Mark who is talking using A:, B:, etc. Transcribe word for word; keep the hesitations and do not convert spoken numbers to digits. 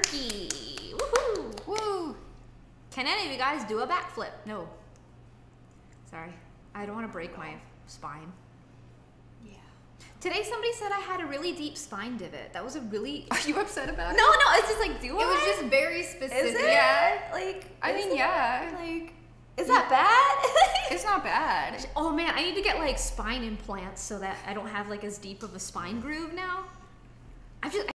A: turkey. Woohoo!
B: Woo!
A: Can any of you guys do a backflip? No. Sorry. I don't want to break my spine.
B: Yeah.
A: Today somebody said I had a really deep spine divot. That was a really...
B: Are you upset about it?
A: No, no, it's just like, do
B: It was just very specific.
A: Is it?
B: Yeah.
A: Like,
B: I
A: is
B: mean,
A: it?
B: yeah.
A: Like, is that bad?
B: It's not bad.
A: Oh man, I need to get like spine implants so that I don't have like as deep of a spine groove now. I've just...